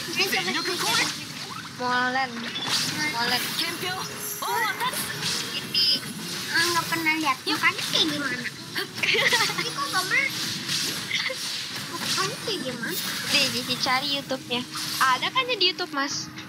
Ini siapa sih? Molen. Ini nggak pernah lihat mukanya kayak gimana? Ini kok gambar mukanya kayak gimana? Nih, Cici cari YouTube-nya. Ada kan ya di YouTube, Mas?